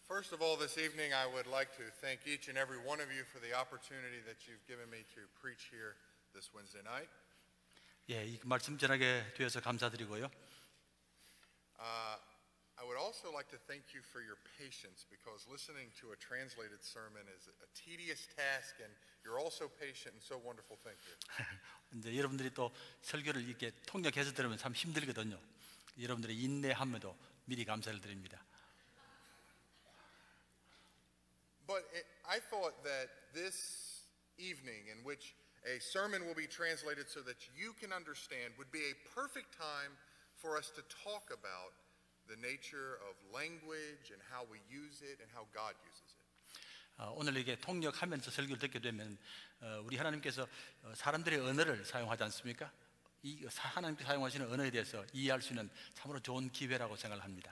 First of all, this evening I would like to thank each and every one of you for the opportunity that you've given me to preach here this Wednesday night. 예, 이 말씀 전하게 되어서 감사드리고요. I would also like to thank you for your patience because listening to a translated sermon is a tedious task and you're also patient and so wonderful. Thank you. 이제 여러분들이 또 설교를 이렇게 통역해서 들으면 참 힘들거든요. 여러분들의 인내함에도 미리 감사를 드립니다. But I thought that this evening in which a sermon will be translated so that you can understand would be a perfect time for us to talk about the nature of language and how we use it and how God uses it. 오늘 이게 통역하면서 설교를 듣게 되면 우리 하나님께서 사람들의 언어를 사용하지 않습니까? 이 하나님께 사용하시는 언어에 대해서 이해할 수 있는 참으로 좋은 기회라고 생각합니다.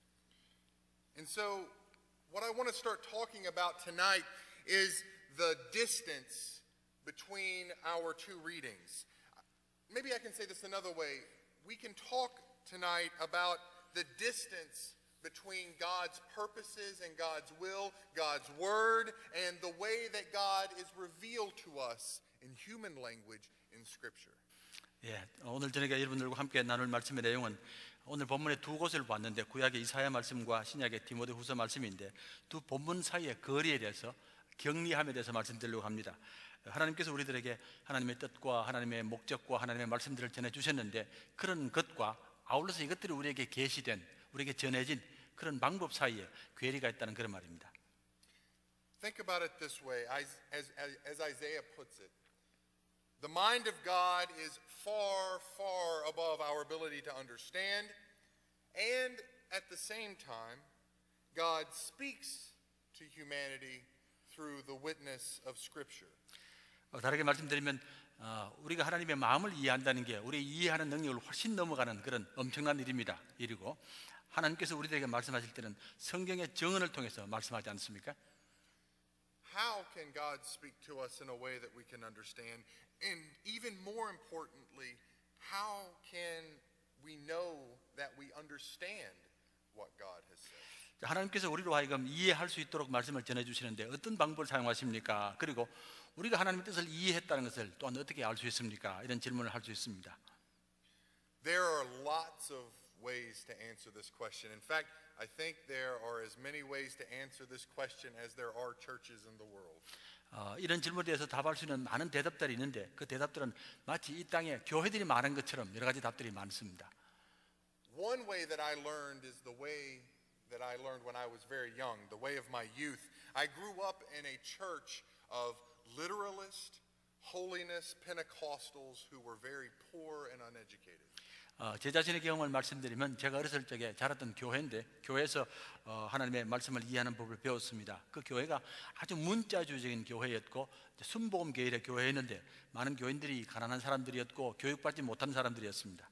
And so what I want to start talking about tonight is the distance between our two readings. Maybe I can say this another way. We can talk tonight about the distance between God's purposes and God's will, God's word, and the way that God is revealed to us in human language in Scripture. 예, 오늘 저녁에 여러분들과 함께 나눌 말씀의 내용은 오늘 본문의 두 곳을 봤는데 구약의 이사야 말씀과 신약의 디모데후서 말씀인데 두 본문 사이의 거리에 대해서 격리함에 대해서 말씀드리려고 합니다. 하나님께서 우리들에게 하나님의 뜻과 하나님의 목적과 하나님의 말씀들을 전해주셨는데 그런 것과 아울러서 이것들이 우리에게 계시된 우리에게 전해진 그런 방법 사이에 괴리가 있다는 그런 말입니다. Think about it this way, as Isaiah puts it. The mind of God is far, far above our ability to understand, and at the same time, God speaks to humanity through the witness of Scripture. 다르게 말씀드리면 우리가 하나님의 마음을 이해한다는 게 우리 이해하는 능력을 훨씬 넘어가는 그런 엄청난 일입니다. 일이고 하나님께서 우리들에게 말씀하실 때는 성경의 정언을 통해서 말씀하지 않습니까? How can God speak to us in a way that we can understand? And even more importantly, how can we know that we understand what God has said? 하나님께서 우리로 하여금 이해할 수 있도록 말씀을 전해주시는데 어떤 방법을 사용하십니까? 그리고 우리가 하나님의 뜻을 이해했다는 것을 또한 어떻게 알 수 있습니까? 이런 질문을 할 수 있습니다. There are lots of ways to answer this question. In fact, I think there are as many ways to answer this question as there are churches in the world. 이런 질문에 대해서 답할 수 있는 많은 대답들이 있는데 그 대답들은 마치 이 땅에 교회들이 많은 것처럼 여러 가지 답들이 많습니다. One way that I learned is the way that I learned when I was very young, the way of my youth. I grew up in a church of literalist, holiness Pentecostals who were very poor and uneducated. 제 자신의 경험을 말씀드리면 제가 어렸을 적에 자랐던 교회인데 교회에서 하나님의 말씀을 이해하는 법을 배웠습니다. 그 교회가 아주 문자주의적인 교회였고 순복음 계열의 교회였는데 많은 교인들이 가난한 사람들이었고 교육받지 못한 사람들이었습니다.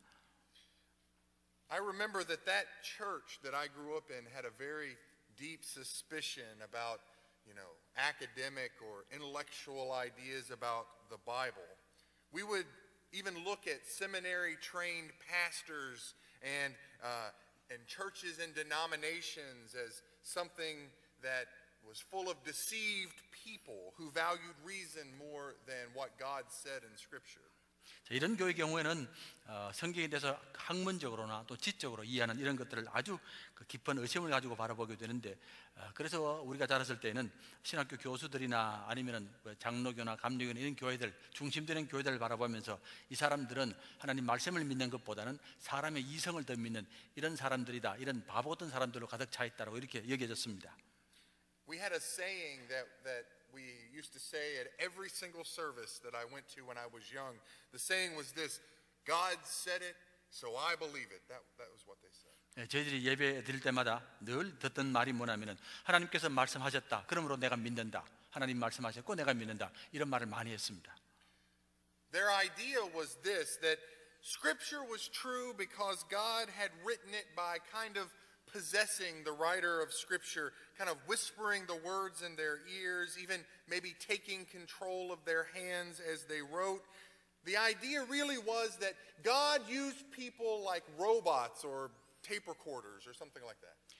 I remember that church that I grew up in had a very deep suspicion about, academic or intellectual ideas about the Bible. We would even look at seminary-trained pastors and churches and denominations as something that was full of deceived people who valued reason more than what God said in Scripture. 이런 교회 경우에는 성경에 대해서 학문적으로나 또 지적으로 이해하는 이런 것들을 아주 깊은 의심을 가지고 바라보게 되는데 그래서 우리가 자랐을 때는 신학교 교수들이나 아니면 장로교나 감리교나 이런 교회들 중심되는 교회들을 바라보면서 이 사람들은 하나님 말씀을 믿는 것보다는 사람의 이성을 더 믿는 이런 사람들이다, 이런 바보 같은 사람들로 가득 차 있다고 이렇게 여겨졌습니다. We had a saying that we used to say at every single service that I went to when I was young. The saying was this: God said it, so I believe it. That was what they said. 저희들이 예배 드릴 때마다 늘 듣던 말이 뭐냐면은 하나님께서 말씀하셨다. 그러므로 내가 믿는다. 하나님 말씀하셨고 내가 믿는다. 이런 말을 많이 했습니다. Their idea was this: that Scripture was true because God had written it by kind of possessing the writer of Scripture, kind of whispering the words in their ears, even maybe taking control of their hands as they wrote. The idea really was that God used people like robots or tape recorders or something like that.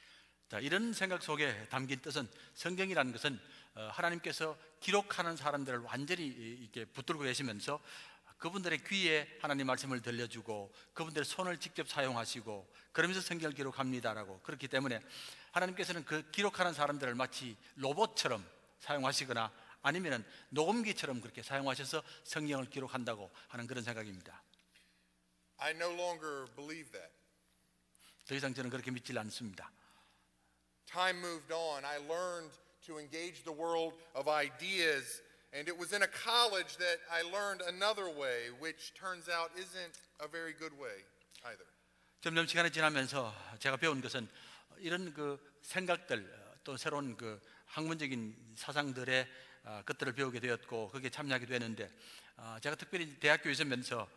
자, 이런 생각 속에 담긴 뜻은 성경이라는 것은 하나님께서 기록하는 사람들을 완전히 이렇게 붙들고 계시면서 그분들의 귀에 하나님 말씀을 들려주고 그분들의 손을 직접 사용하시고 그러면서 성경을 기록합니다라고. 그렇기 때문에 하나님께서는 그 기록하는 사람들을 마치 로봇처럼 사용하시거나 아니면 녹음기처럼 그렇게 사용하셔서 성경을 기록한다고 하는 그런 생각입니다. I no longer believe that. 더 이상 저는 그렇게 믿질 않습니다. Time moved on. I learned to engage the world of ideas, and it was in a college that I learned another way, which turns out isn't a very good way either. 점점 시간이 지나면서 제가 배운 것은 이런 그 생각들 또 새로운 그 학문적인 사상들의 것들을 배우게 되었고 거기에 참여하게 되는데 제가 특별히 대학교에 있으면서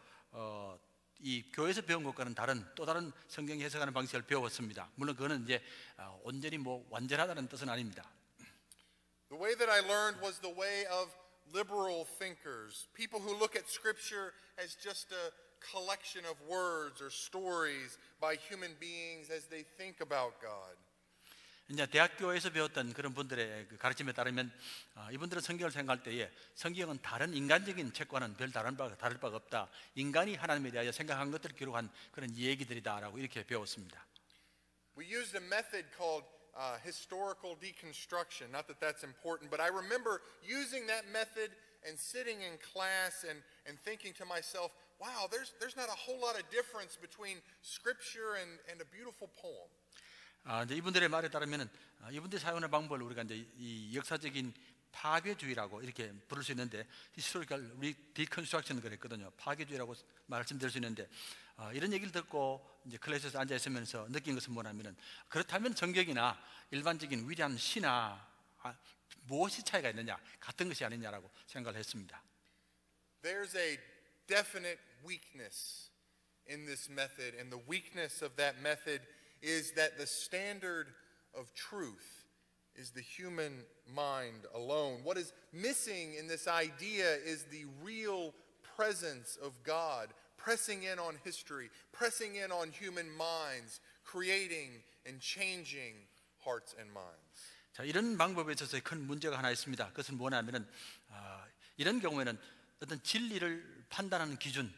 이 교회에서 배운 것과는 다른 또 다른 성경 해석하는 방식을 배웠습니다. 물론 그거는 이제 온전히 뭐 완전하다는 뜻은 아닙니다. The way that I learned was the way of liberal thinkers, people who look at Scripture as just a collection of words or stories by human beings as they think about God. 이제 대학교에서 배웠던 그런 분들의 그 가르침에 따르면 이분들은 성경을 생각할 때에 성경은 다른 인간적인 책과는 별 다를 바가 없다. 인간이 하나님에 대하여 생각한 것들을 기록한 그런 얘기들이다라고 이렇게 배웠습니다. We used a method called historical deconstruction. Not that that's important, but I remember using that method and sitting in class and thinking to myself, wow, there's not a whole lot of difference between Scripture and a beautiful poem. 이제 이분들의 말에 따르면은 이분들이 사용하는 방법을 우리가 이제 이 역사적인 파괴주의라고 이렇게 부를 수 있는데 historical deconstruction 그랬거든요. 파괴주의라고 말씀드릴 수 있는데 이런 얘기를 듣고 이제 클래스에서 앉아 있으면서 느낀 것은 뭐냐면은 그렇다면 성경이나 일반적인 위대한 시나 무엇이 차이가 있느냐 같은 것이 아니냐라고 생각을 했습니다. There's a definite weakness in this method, and the weakness of that method is that the standard of truth is the human mind alone. What is missing in this idea is the real presence of God, pressing in on history, pressing in on human minds, creating and changing hearts and minds. 자, 이런 방법에 있어서 큰 문제가 하나 있습니다. 그것은 뭐냐면은 이런 경우에는 어떤 진리를 판단하는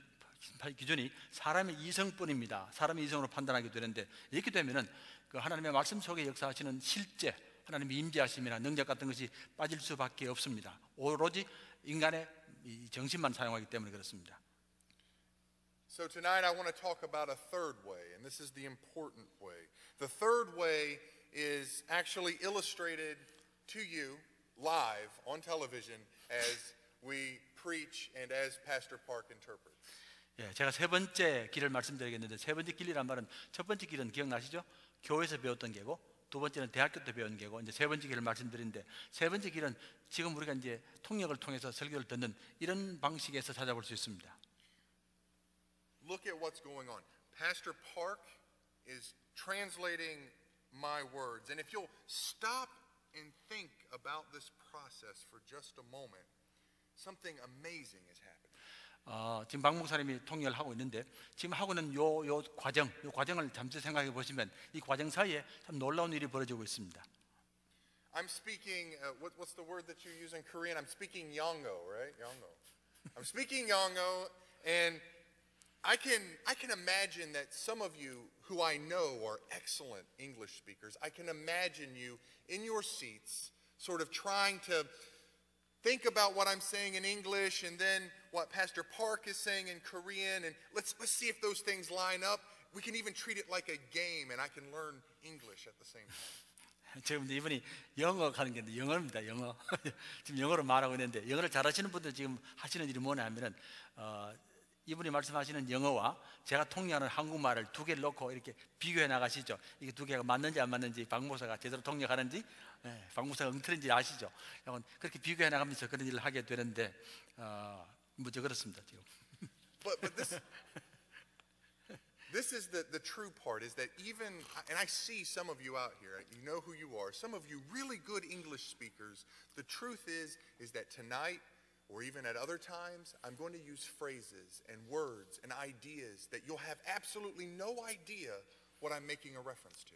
기준이 사람의 이성뿐입니다. 사람의 이성으로 판단하게 되는데 이렇게 되면은 그 하나님의 말씀 속에 역사하시는 실제 하나님의 임재하심이나 능력 같은 것이 빠질 수밖에 없습니다. 오로지 인간의 이 정신만 사용하기 때문에 그렇습니다. So tonight I want to talk about a third way, and this is the important way. The third way is actually illustrated to you live on television as we preach and as Pastor Park interprets. 예, 제가 세 번째 길을 말씀드리겠는데 세 번째 길이란 말은 첫 번째 길은 기억나시죠? 교회에서 배웠던 게고 두 번째는 대학교 때 배운 게고 이제 세 번째 길을 말씀드리는데 세 번째 길은 지금 우리가 이제 통역을 통해서 설교를 듣는 이런 방식에서 찾아볼 수 있습니다. Look at what's going on. Pastor Park is translating my words, and if you'll stop and think about this process for just a moment, something amazing is happening. 지금 박 목사님이 통역을 하고 있는데 지금 하고 있는 요 과정을 잠시 생각해 보시면 이 과정 사이에 참 놀라운 일이 벌어지고 있습니다. I'm speaking. What's the word that you use in Korean? I'm speaking Yongo, right? Yongo. I'm speaking Yongo, and I can imagine that some of you who I know are excellent English speakers. I can imagine you in your seats, sort of trying to think about what I'm saying in English and then what Pastor Park is saying in Korean, and let's see if those things line up. We can even treat it like a game, and I can learn English at the same time. 지금 이분이 영어 하는 게 영어입니다. 영어. 지금 영어로 말하고 있는데 영어를 잘하시는 분들 지금 하시는 일이 뭐냐면은 이분이 말씀하시는 영어와 제가 통역하는 한국말을 두 개를 놓고 이렇게 비교해 나가시죠. 이게 두 개가 맞는지 안 맞는지 박 목사가 제대로 통역하는지 박 목사가 엉터리인지 아시죠. 그렇게 비교해 나가면서 그런 일을 하게 되는데 뭐저 그렇습니다 지금. But this is the true part, is that even, and I see some of you out here, you know who you are, some of you really good English speakers. The truth is that tonight, or even at other times, I'm going to use phrases and words and ideas that you'll have absolutely no idea what I'm making a reference to.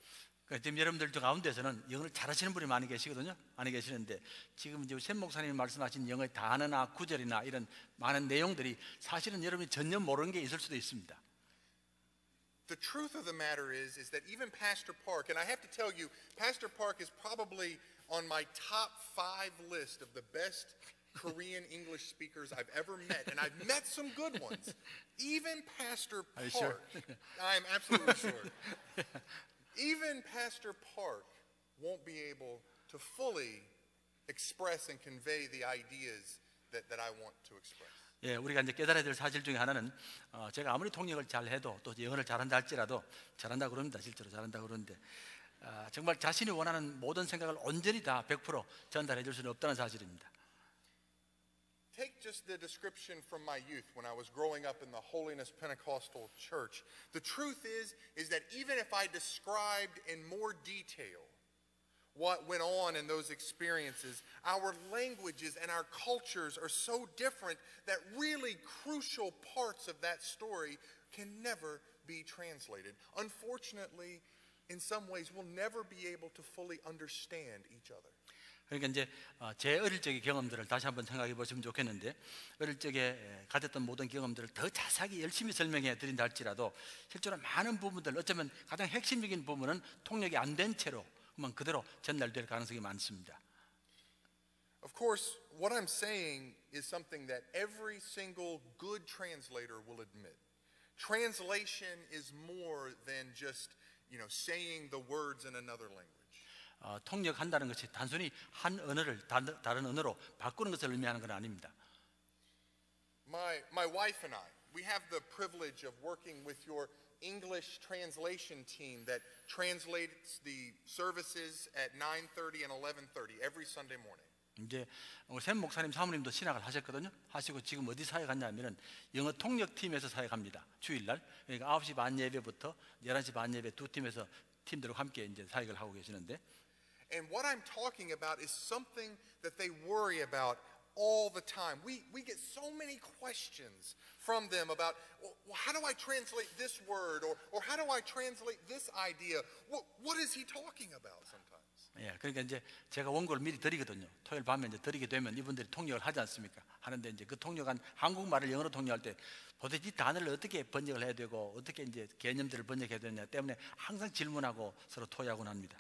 그러니까 지금 여러분들 중 가운데서는 영어를 잘하시는 분이 많이 계시거든요. 많이 계시는데 지금 이제 샘 목사님이 말씀하신 영어의 단어나 구절이나 이런 많은 내용들이 사실은 여러분이 전혀 모르는 게 있을 수도 있습니다. The truth of the matter is that even Pastor Park, and I have to tell you, Pastor Park is probably on my top 5 list of the best Korean English speakers I've ever met, and I've met some good ones. Even Pastor Are you Park, sure? I'm absolutely sure. Even Pastor Park won't be able to fully express and convey the ideas that I want to express. 예, 우리가 이제 깨달아야 될 사실 중에 하나는 제가 아무리 통역을 잘 해도 또 영어를 잘한다 할지라도 잘한다 그럽니다. 실제로 잘한다 그러는데 정말 자신이 원하는 모든 생각을 온전히 다 100% 전달해 줄 수는 없다는 사실입니다. Take just the description from my youth when I was growing up in the Holiness Pentecostal Church. The truth is that even if I described in more detail what went on in those experiences, our languages and our cultures are so different that really crucial parts of that story can never be translated. Unfortunately, in some ways, we'll never be able to fully understand each other. 그러니까 이제 제 어릴 적의 경험들을 다시 한번 생각해 보시면 좋겠는데 어릴 적에 가졌던 모든 경험들을 더 자세하게 열심히 설명해 드린다 할지라도 실제로 많은 부분들 어쩌면 가장 핵심적인 부분은 통역이 안 된 채로 그대로 전달될 가능성이 많습니다. Of course, what I'm saying is something that every single good translator will admit. Translation is more than just, saying the words in another language. 통역한다는 것이 단순히 한 언어를 다른 언어로 바꾸는 것을 의미하는 건 아닙니다. My wife and I, we have the privilege of working with your English translation team that translates the services at 9:30 and 11:30 every Sunday morning. 이제 우리 샘 목사님 사모님도 신학을 하셨거든요. 하시고 지금 어디 사역하냐면은 영어 통역팀에서 사역합니다. 주일날 그러니까 9시 반 예배부터 11시 반 예배 두 팀에서 팀들과 함께 이제 사역을 하고 계시는데. And what I'm talking about is something that they worry about all the time. We get so many questions from them about, well, how do I translate this word? Or how do I translate this idea? What is he talking about sometimes? 예, 그러니까 이제 제가 원고를 미리 드리거든요. 토요일 밤에 이제 드리게 되면 이분들이 통역을 하지 않습니까? 하는데 이제 그 통역한 한국말을 영어로 통역할 때 도대체 이 단어를 어떻게 번역을 해야 되고 어떻게 이제 개념들을 번역해야 되느냐 때문에 항상 질문하고 서로 토의하곤 합니다.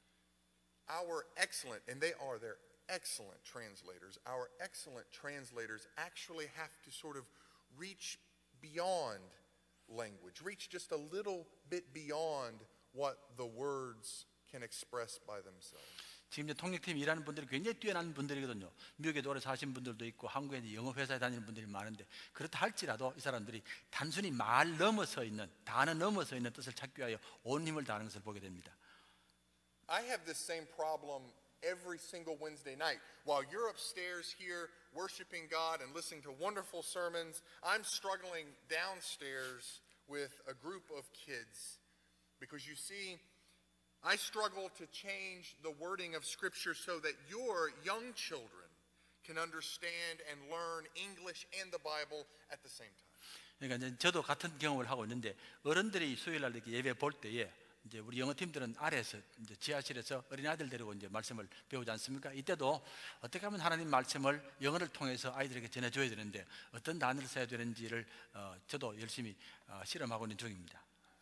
Our excellent, and they're excellent translators, our excellent translators actually have to sort of reach beyond language, reach just a little bit beyond what the words can express by themselves. 지금 이제 통역팀 일하는 분들이 굉장히 뛰어난 분들이거든요. 미국에도 오래 사신 분들도 있고 한국에 이제 영어 회사에 다니는 분들이 많은데 그렇다 할지라도 이 사람들이 단순히 말 넘어서 있는 단어 넘어서 있는 뜻을 찾기 위하여 온 힘을 다하는 것을 보게 됩니다. I have this same problem every single Wednesday night. While you're upstairs here worshiping God and listening to wonderful sermons, I'm struggling downstairs with a group of kids. Because you see, I struggle to change the wording of Scripture so that your young children can understand and learn English and the Bible at the same time. 그러니까 이제 저도 같은 경험을 하고 있는데 어른들이 수요일날 이렇게 예배 볼 때에 이제 우리 영어 팀들은 아래에서 이제 지하실에서 어린아이들 데리고 이제 말씀을 배우지 않습니까? 이때도 어떻게 하면 하나님 말씀을 영어를 통해서 아이들에게 전해줘야 되는데 어떤 단어를 써야 되는지를 저도 열심히 실험하고 있는 중입니다.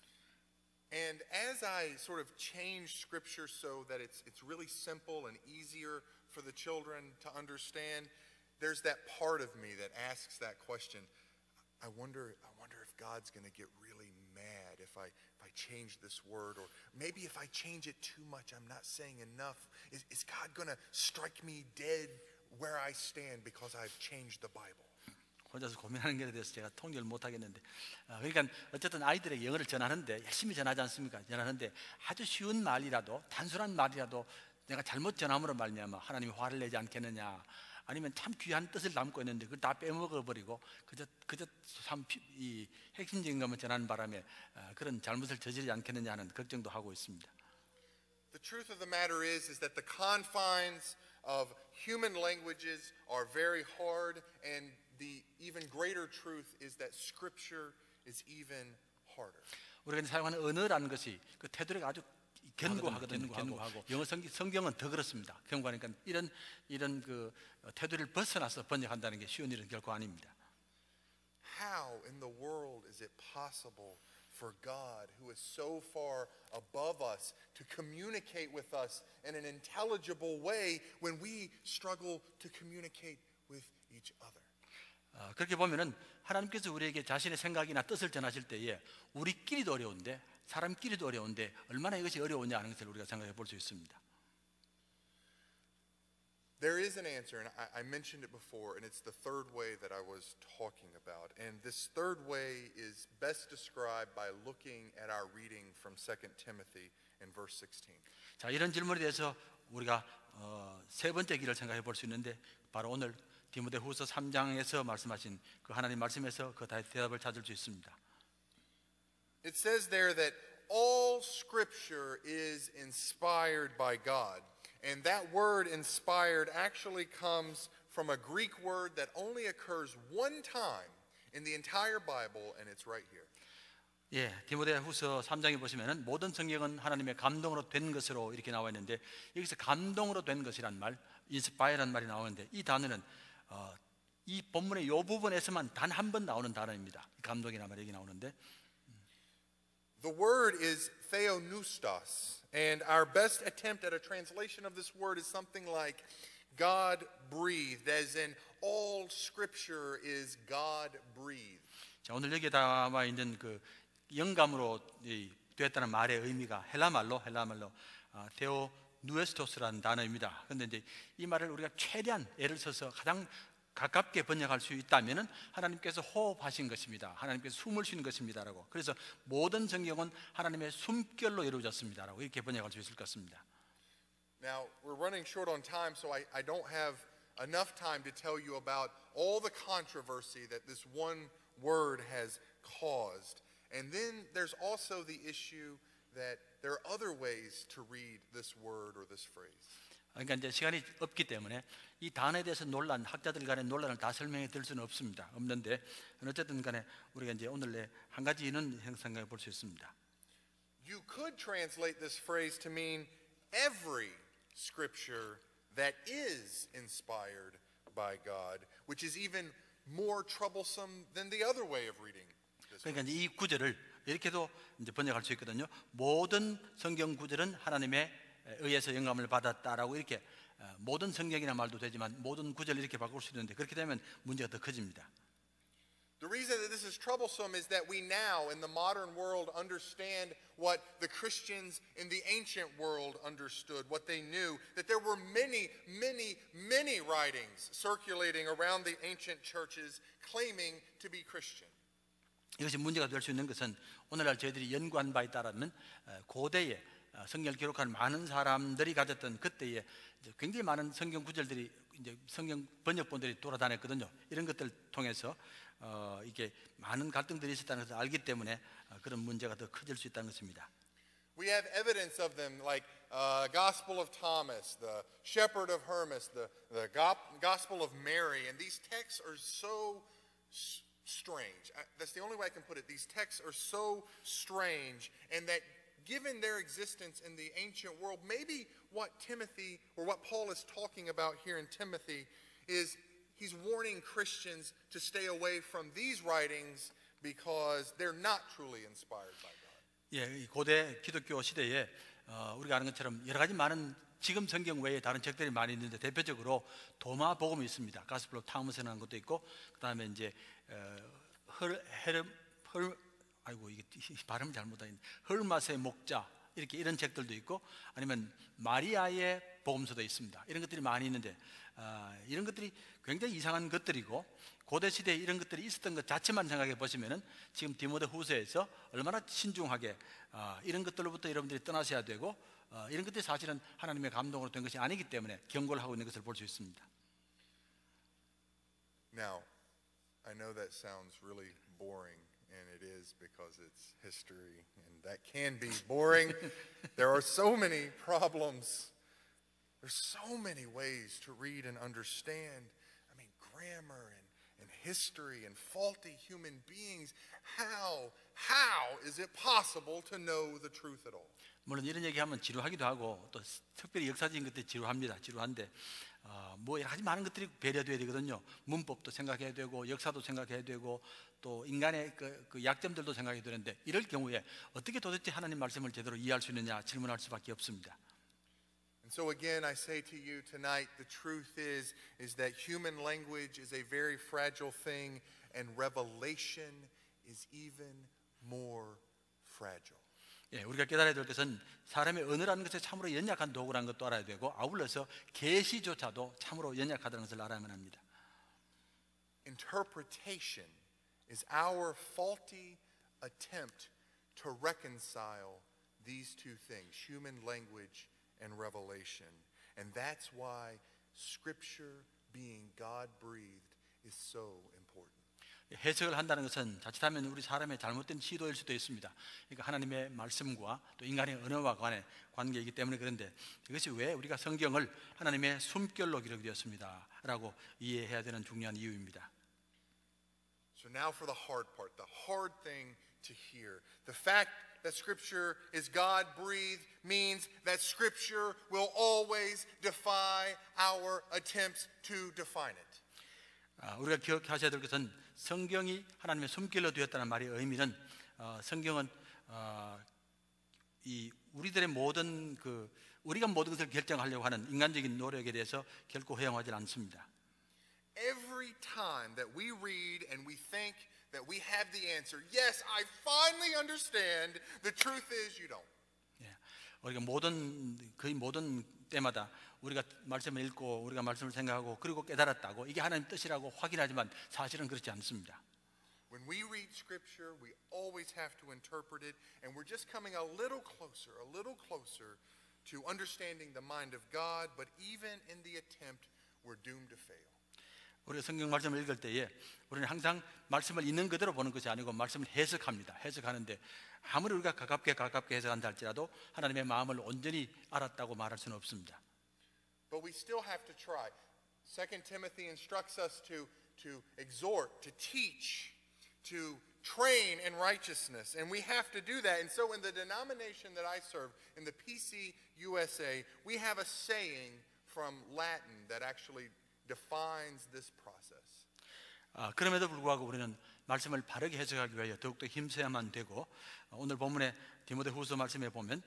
And as I sort of change Scripture so that it's really simple and easier for the children to understand, there's that part of me that asks that question. I wonder if God's going to get really mad if I change this word, or maybe if I change it too much, I'm not saying enough. Is God going to strike me dead where I stand because I've changed the Bible? 혼자서 고민하는 것에 대해서 제가 통역을 못 하겠는데 그러니까 어쨌든 아이들에게 영어를 전하는데 열심히 전하지 않습니까? 전하는데 아주 쉬운 말이라도 단순한 말이라도 내가 잘못 전함으로 말미암아 하나님이 화를 내지 않겠느냐, 아니면 참 귀한 뜻을 담고 있는데 그걸 다 빼먹어 버리고 그저 참 이 핵심적인 것만 전하는 바람에 그런 잘못을 저지르지 않겠느냐 하는 걱정도 하고 있습니다. The truth of the matter is that the confines of human languages are very hard, and the even greater truth is that Scripture is even harder. 우리가 사용하는 언어라는 것이 그 테두리가 아주 견고하고 영어 성경은 더 그렇습니다. 견고하니까 이런 그 테두리를 벗어나서 번역한다는 게 쉬운 일은 결코 아닙니다. How in the world is it possible for God, who is so far above us, to communicate with us in an intelligible way when we struggle to communicate with each other? 그렇게 보면은 하나님께서 우리에게 자신의 생각이나 뜻을 전하실 때에 우리끼리도 어려운데 사람끼리도 어려운데 얼마나 이것이 어려우냐 하는 것을 우리가 생각해 볼 수 있습니다. There is an answer, and I mentioned it before, and it's the third way that I was talking about. And this third way is best described by looking at our reading from 2 Timothy in verse 16. 자, 이런 질문에 대해서 우리가 세 번째 길을 생각해 볼 수 있는데 바로 오늘 디모데후서 3장에서 말씀하신 그 하나님 말씀에서 그 대답을 찾을 수 있습니다. It says there that all scripture is inspired by God. And that word inspired actually comes from a Greek word that only occurs one time in the entire Bible, and it's right here. 예, 디모데후서 3장에 보시면은 모든 성경은 하나님의 감동으로 된 것으로 이렇게 나와 있는데 여기서 감동으로 된 것이란 말, inspire란 말이 나오는데 이 단어는 이 본문의 이 부분에서만 단 한 번 나오는 단어입니다. 감동이란 말이 여기 나오는데 The word is theopneustos, and our best attempt at a translation of this word is something like God breathed, as in all scripture is God breathed. 자, 오늘 여기에 나와 있는 그 영감으로 되었다는 말의 의미가 헬라 말로 theopneustos라는 단어입니다. 그런데 이제 이 말을 우리가 최대한 애를 써서 가장 가깝게 번역할 수 있다면은 하나님께서 호흡하신 것입니다. 하나님께서 숨을 쉬는 것입니다라고. 그래서 모든 성경은 하나님의 숨결로 이루어졌습니다라고 이렇게 번역할 수 있을 것 같습니다. Now, we're running short on time, so I don't have enough time to tell you about all the controversy that this one word has caused. And then there's also the issue that there are other ways to read this word or this phrase. 그러니까 이제 시간이 없기 때문에 이 단어에 대해서 학자들 간의 논란을 다 설명해 드릴 수는 없는데 어쨌든 간에 우리가 이제 오늘 한 가지는 생각해 볼 수 있습니다. You could translate this phrase to mean every scripture that is inspired by God, which is even more troublesome than the other way of reading this. 그러니까 이제 이 구절을 이렇게도 이제 번역할 수 있거든요. 모든 성경 구절은 하나님의 의해서 영감을 받았다라고 이렇게 모든 성경이나 말도 되지만 모든 구절을 이렇게 바꿀 수 있는데 그렇게 되면 문제가 더 커집니다. The reason that this is troublesome is that we now in the modern world understand what the Christians in the ancient world understood, what they knew, that there were many writings circulating around the ancient churches claiming to be Christian. 이것이 문제가 될 수 있는 것은 오늘날 저희들이 연구한 바에 따르면 고대에 성경을 기록한 많은 사람들이 가졌던 그때에 굉장히 많은 성경 구절들이 이제 성경 번역본들이 돌아다녔거든요. 이런 것들을 통해서 이게 많은 갈등들이 있었다는 것을 알기 때문에 그런 문제가 더 커질 수 있다는 것입니다. We have evidence of them like Gospel of Thomas, the Shepherd of Hermas, the Gospel of Mary, and these texts are so strange. That's the only way I can put it. These texts are so strange, and that given their existence in the ancient world, maybe what Timothy or what Paul is talking about here in Timothy is he's warning Christians to stay away from these writings because they're not truly inspired by God. 예, 고대 기독교 시대에 우리가 아는 것처럼 여러 가지 많은 지금 성경 외에 다른 책들이 많이 있는데 대표적으로 도마 복음이 있습니다. 가스펠 오브 타무스라는 것도 있고 그다음에 이제 아이고 이게 발음 잘못하겠네. 헐마스의 목자 이렇게 이런 책들도 있고 아니면 마리아의 복음서도 있습니다. 이런 것들이 많이 있는데 이런 것들이 굉장히 이상한 것들이고 고대 시대에 이런 것들이 있었던 것 자체만 생각해 보시면은 지금 디모데후서에서 얼마나 신중하게 이런 것들로부터 여러분들이 떠나셔야 되고 이런 것들이 사실은 하나님의 감동으로 된 것이 아니기 때문에 경고를 하고 있는 것을 볼 수 있습니다. Now, I know that sounds really boring. And it is because it's history, and that can be boring. There are so many problems. There's so many ways to read and understand. I mean, grammar and history and faulty human beings, how is it possible to know the truth at all? 물론 이런 얘기하면 지루하기도 하고 또 특별히 역사적인 것들이 지루합니다. 지루한데 뭐 여러 가지 많은 것들이 배려돼야 되거든요. 문법도 생각해야 되고 역사도 생각해야 되고 또 인간의 그 약점들도 생각해야 되는데 이럴 경우에 어떻게 도대체 하나님 말씀을 제대로 이해할 수 있느냐 질문할 수밖에 없습니다. And so again, I say to you tonight, the truth is that human language is a very fragile thing, and revelation is even more fragile. 예, 우리가 깨달아야 될 것은 사람의 언어라는 것에 참으로 연약한 도구라는 것도 알아야 되고 아울러서 계시조차도 참으로 연약하다는 것을 알아야만 합니다. Interpretation is our faulty attempt to reconcile these two things, human language and revelation. And that's why Scripture, being God-breathed, is so important. 해석을 한다는 것은 자칫하면 우리 사람의 잘못된 시도일 수도 있습니다. 그러니까 하나님의 말씀과 또 인간의 언어와 간의 관계이기 때문에 그런데 이것이 왜 우리가 성경을 하나님의 숨결로 기록되었습니다 라고 이해해야 되는 중요한 이유입니다. So now for the hard part, the hard thing to hear. The fact that Scripture is God-breathed means that Scripture will always defy our attempts to define it. 우리가 기억하셔야 될 것은 성경이 하나님의 숨길로 되었다는 말의 의미는 성경은 이 우리들의 모든 우리가 모든 것을 결정하려고 하는 인간적인 노력에 대해서 결코 허용하지 않습니다. Every time that we read and we think that we have the answer, yes, I finally understand. The truth is you don't. 예, 우리가 거의 모든 때마다 우리가 말씀을 읽고 우리가 말씀을 생각하고 그리고 깨달았다고 이게 하나님 뜻이라고 확인하지만 사실은 그렇지 않습니다. When we read Scripture, we always have to interpret it, and we're just coming a little closer to understanding the mind of God. But even in the attempt, we're doomed to fail. 우리가 성경 말씀을 읽을 때에 우리는 항상 말씀을 있는 그대로 보는 것이 아니고 말씀을 해석합니다. 해석하는데 아무리 우리가 가깝게 해석한다 할지라도 하나님의 마음을 온전히 알았다고 말할 수는 없습니다. But we still have to try. 2 Timothy instructs us to exhort, to teach, to train in righteousness, and we have to do that. And so in the denomination that I serve, in the PC USA, we have a saying from Latin that actually defines this process. 그럼에도 불구하고 우리는 말씀을 바르게 해석하기 위하여 더욱더 힘써야만 되고 오늘 본문의 디모데후서 말씀에 보면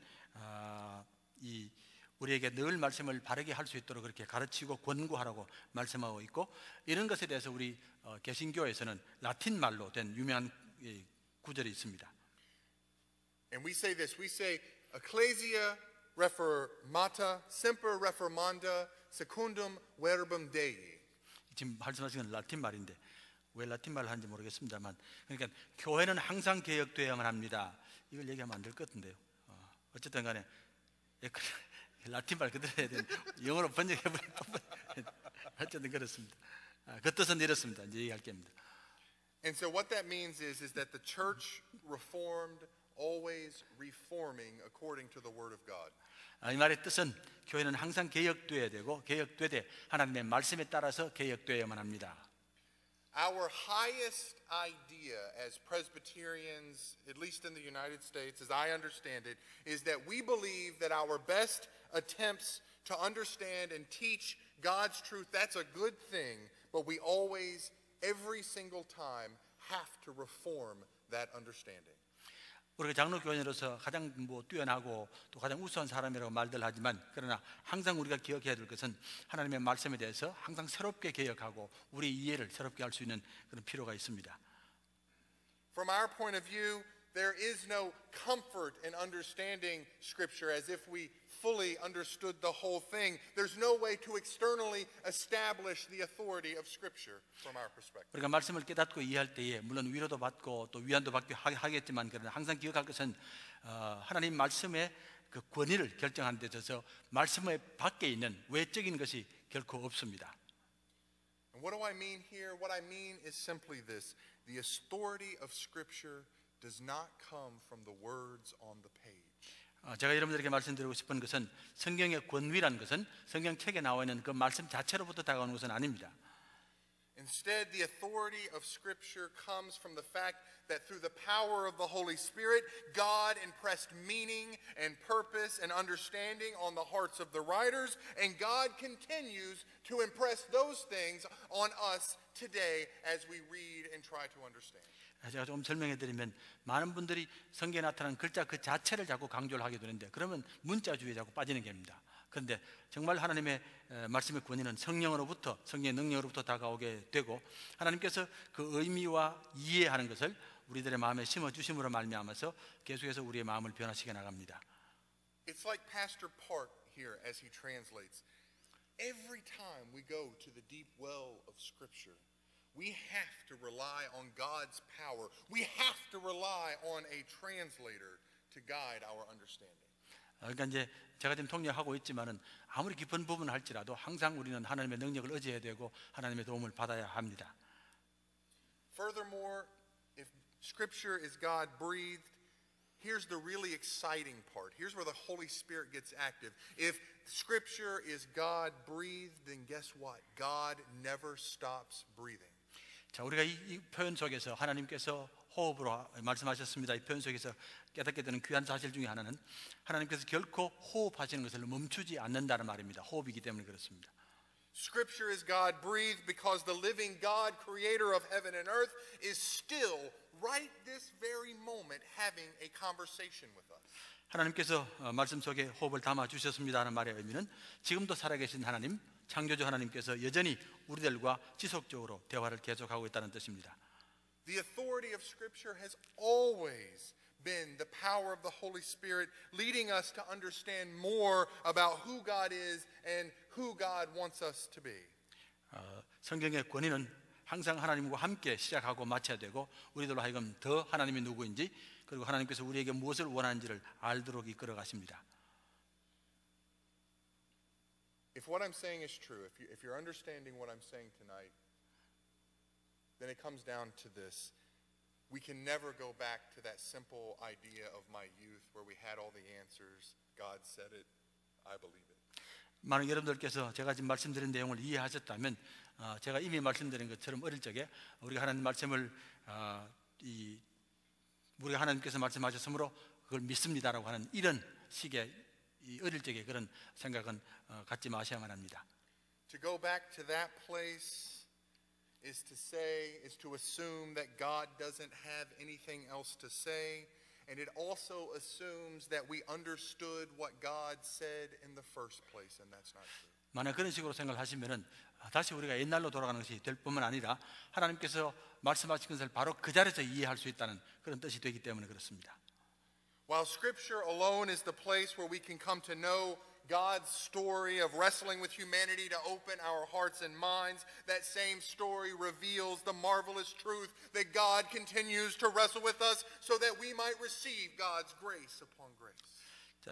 우리에게 늘 말씀을 바르게 할 수 있도록 그렇게 가르치고 권고하라고 말씀하고 있고 이런 것에 대해서 우리 개신교에서는 라틴 말로 된 유명한 구절이 있습니다. And we say this. We say ecclesia reformata semper reformanda secundum verbum Dei. 지금 말씀하신 건 라틴 말인데 왜 라틴 말을 하는지 모르겠습니다만 그러니까 교회는 항상 개혁되어야만 합니다. 이걸 얘기하면 안 될 것 같은데요. 어쨌든 간에 라틴 말 그대로 해야 되는데 영어로 번역해버리면 어쨌든 그렇습니다. 그 뜻은 이렇습니다. 이제 얘기할 겁니다. And so what that means is that the church reformed always reforming according to the word of God. 이 말의 뜻은 교회는 항상 개혁되어야 되고 개혁되되 하나님의 말씀에 따라서 개혁되어야만 합니다. Our highest idea as Presbyterians, at least in the United States, as I understand it, is that we believe that our best attempts to understand and teach God's truth, that's a good thing, but we always, every single time, have to reform that understanding. 우리가 장로교인으로서 가장 뛰어나고 또 가장 우수한 사람이라고 말들 하지만 그러나 항상 우리가 기억해야 될 것은 하나님의 말씀에 대해서 항상 새롭게 개혁하고 우리 이해를 새롭게 할 수 있는 그런 필요가 있습니다. From our point of view, there is no comfort in understanding Scripture as if we fully understood the whole thing. There's no way to externally establish the authority of Scripture from our perspective. 우리가 말씀을 깨닫고 이해할 때에 물론 위로도 받고 또 위안도 받게 하겠지만 그러나 항상 기억할 것은 하나님 말씀의 그 권위를 결정하는 데 있어서 말씀의 밖에 있는 외적인 것이 결코 없습니다. And what do I mean here? What I mean is simply this. The authority of Scripture does not come from the words on the page. 제가 여러분들에게 말씀드리고 싶은 것은 성경의 권위란 것은 성경책에 나와 있는 그 말씀 자체로부터 다가오는 것은 아닙니다. Instead, the authority of Scripture comes from the fact that through the power of the Holy Spirit, God impressed meaning and purpose and understanding on the hearts of the writers, and God continues to impress those things on us today as we read and try to understand. 제가 좀 설명해 드리면 많은 분들이 성경에 나타난 글자 그 자체를 자꾸 강조를 하게 되는데 그러면 문자주의에 자꾸 빠지는 겁니다. 그런데 정말 하나님의 말씀의 권위는 성령으로부터 성령의 능력으로부터 다가오게 되고 하나님께서 그 의미와 이해하는 것을 우리들의 마음에 심어주심으로 말미암아서 계속해서 우리의 마음을 변화시켜 나갑니다. It's like Pastor Park here as he translates. Every time we go to the deep well of Scripture, we have to rely on God's power. We have to rely on a translator to guide our understanding. 그러니까 이제 제가 지금 통역하고 있지만은 아무리 깊은 부분을 할지라도 항상 우리는 하나님의 능력을 의지해야 되고 하나님의 도움을 받아야 합니다. Furthermore, if Scripture is God breathed, here's the really exciting part. Here's where the Holy Spirit gets active. If Scripture is God breathed, then guess what? God never stops breathing. 자, 우리가 이 표현 속에서 하나님께서 호흡으로 말씀하셨습니다. 이 표현 속에서 깨닫게 되는 귀한 사실 중에 하나는 하나님께서 결코 호흡하시는 것을 멈추지 않는다는 말입니다. 호흡이기 때문에 그렇습니다. Scripture is God breathed because the living God, creator of heaven and earth, is still right this very moment having a conversation with us. 하나님께서 말씀 속에 호흡을 담아 주셨습니다는 말의 의미는 지금도 살아계신 하나님, 창조주 하나님께서 여전히 우리들과 지속적으로 대화를 계속하고 있다는 뜻입니다. The authority of Scripture has always been the power of the Holy Spirit, leading us to understand more about who God is and who God wants us to be. 성경의 권위는 항상 하나님과 함께 시작하고 마쳐야 되고 우리들로 하여금 더 하나님이 누구인지 그리고 하나님께서 우리에게 무엇을 원하는지를 알도록 이끌어 가십니다. If what I'm saying is true, if you're understanding what I'm saying tonight, then it comes down to this. We can never go back to that simple idea of my youth where we had all the answers. God said it. I believe it. 만약 여러분들께서 제가 지금 말씀드린 내용을 이해하셨다면 제가 이미 말씀드린 것처럼 어릴 적에 우리가 하나님 말씀을 우리가 하나님께서 말씀하셨으므로 그걸 믿습니다라고 하는 이런 식의 이 어릴 적의 그런 생각은 갖지 마셔야만 합니다. To go back to that place is to assume that God doesn't have anything else to say, and it also assumes that we understood what God said in the first place, and that's not true. 만약 그런 식으로 생각을 하시면은 다시 우리가 옛날로 돌아가는 것이 될 뿐만 아니라 하나님께서 말씀하신 것을 바로 그 자리에서 이해할 수 있다는 그런 뜻이 되기 때문에 그렇습니다. While Scripture alone is the place where we can come to know God's story of wrestling with humanity to open our hearts and minds, that same story reveals the marvelous truth that God continues to wrestle with us so that we might receive God's grace upon grace. 자,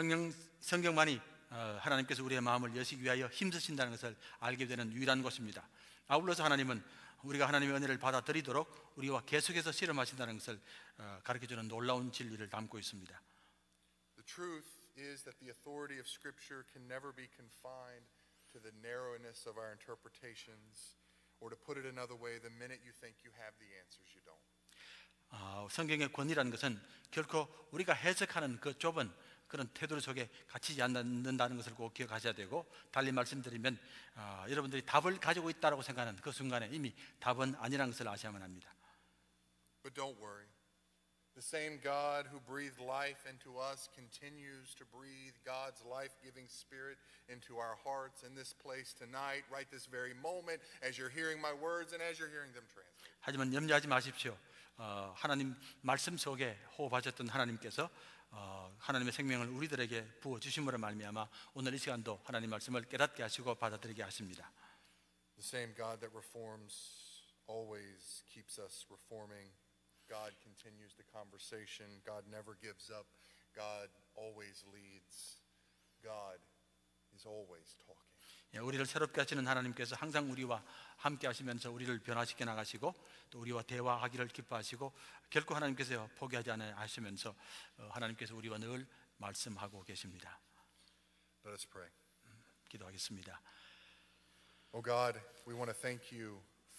성경만이 하나님께서 우리의 마음을 여시기 위하여 힘쓰신다는 것을 알게 되는 유일한 곳입니다. 아울러서 하나님은 우리가 하나님의 은혜를 받아들이도록 우리와 계속해서 실험하신다는 것을 가르쳐주는 놀라운 진리를 담고 있습니다. The truth is that the authority of Scripture can never be confined to the narrowness of our interpretations, or to put it another way, the minute you think you have the answers, you don't. 성경의 권위라는 것은 결코 우리가 해석하는 그 좁은 그런 테두리 속에 갇히지 않는다는 것을 꼭 기억하셔야 되고 달리 말씀드리면 여러분들이 답을 가지고 있다고 생각하는 그 순간에 이미 답은 아니라는 것을 아셔야만 합니다. But don't worry. The same God who breathed life into us continues to breathe God's life-giving spirit into our hearts in this place tonight, right this very moment, as you're hearing my words and as you're hearing them translated. 하지만 염려하지 마십시오. 하나님 말씀 속에 호흡하셨던 하나님께서 하나님의 생명을 우리들에게 부어 주심으로 말미암아 오늘 이 시간도 하나님 말씀을 깨닫게 하시고 받아들이게 하십니다. The same God that reforms always keeps us reforming. God continues the conversation. God never gives up. God always leads. God is always talking. 우리를 새롭게 하시는 하나님께서 항상 우리와 함께 하시면서 우리를 변화시켜 나가시고 또 우리와 대화하기를 기뻐하시고 결코 하나님께서 포기하지 않아 하시면서 하나님께서 우리와 늘 말씀하고 계십니다. Let us pray. 기도하겠습니다. Oh God, we want to thank you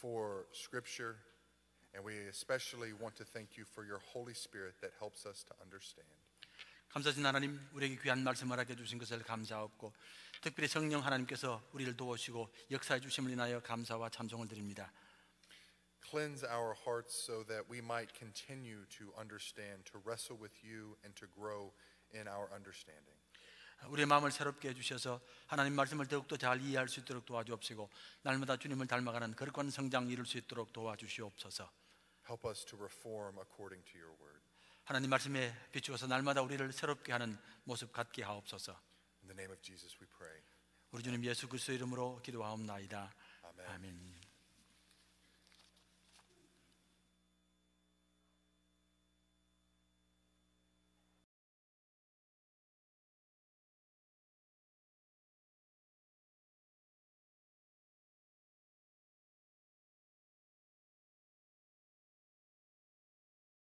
for Scripture, and we especially want to thank you for your Holy Spirit that helps us to understand. 감사하신 하나님, 우리에게 귀한 말씀을 하게 해주신 것을 감사하고 특별히 성령 하나님께서 우리를 도우시고 역사해 주심을 인하여 감사와 찬송을 드립니다. Cleanse our hearts so that we might continue to understand, to wrestle with you, and to grow in our understanding. 우리의 마음을 새롭게 해주셔서 하나님 말씀을 더욱더 잘 이해할 수 있도록 도와주옵시고 날마다 주님을 닮아가는 거룩한 성장 이룰 수 있도록 도와주시옵소서. Help us to reform according to your word. 하나님 말씀에 비추어서 날마다 우리를 새롭게 하는 모습 갖게 하옵소서. In the name of Jesus we pray. 우리 주님 예수 그리스도의 이름으로 기도하옵나이다. 아멘. 아멘.